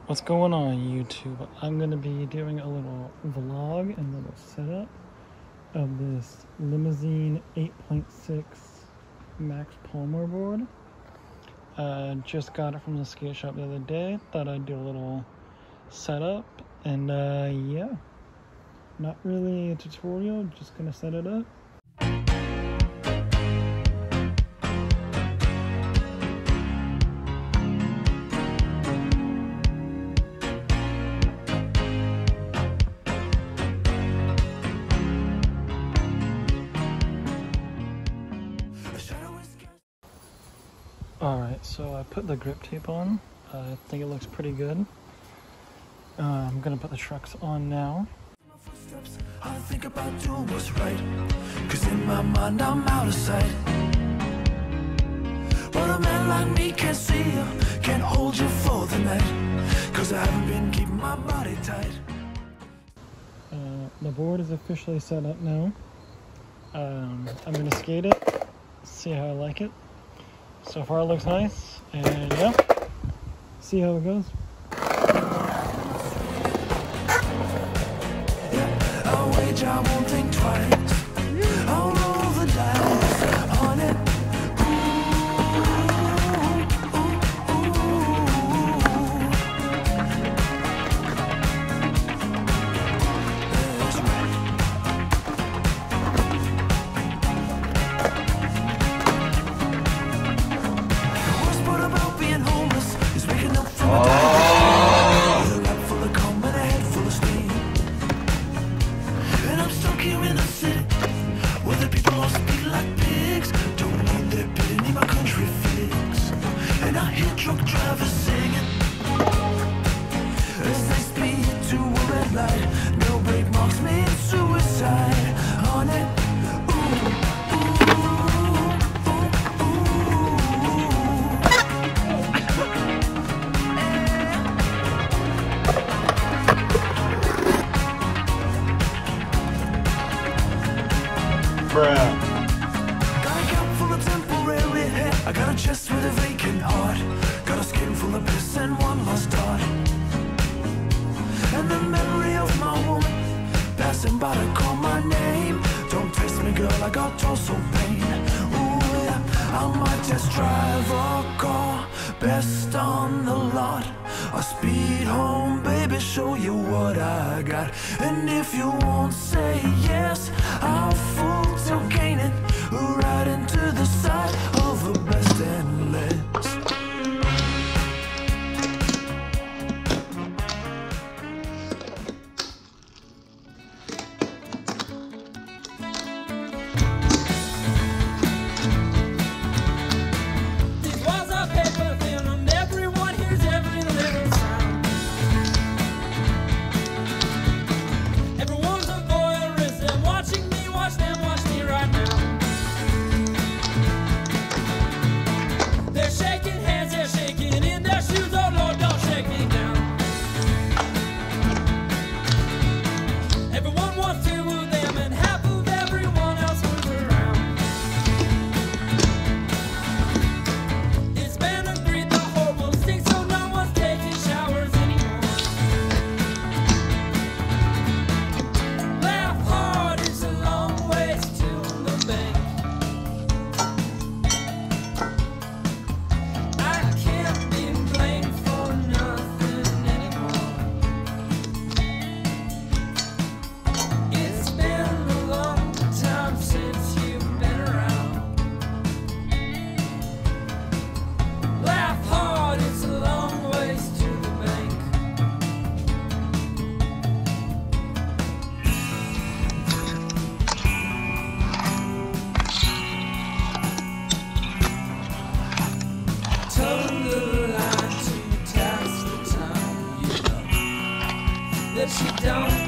What's going on, YouTube? I'm gonna be doing a little vlog and a little setup of this Limousine 8.6 Max Palmer board. Just got it from the skate shop the other day. Thought I'd do a little setup, and yeah, not really a tutorial, just gonna set it up. Alright, so I put the grip tape on. I think it looks pretty good. I'm gonna put the trucks on now. I think about doing what's right, 'cause in my mind I'm out of sight. But a man like me can't see you, can't hold you for the night, 'cause I haven't been keeping my body tight. The board is officially set up now. I'm gonna skate it, see how I like it. So far it looks nice, and yeah, see how it goes. I'll wager I won't think twice. I'll roll the dice on it. Drunk drivers singing as they speed to a red light. No brake marks mean suicide on it. Bruh. Got a cup full of temporary hair, I got a chest with a vacant heart, got a skin full of piss and one lost heart, and the memory of my woman passing by to call my name. Don't test me, girl, I got torso pain. Ooh, yeah, I might test drive a car, best on the lot, or speed home, baby, show you what I got. And if you won't say yes, I'll full tailgate it right into the side of the best and less. That you don't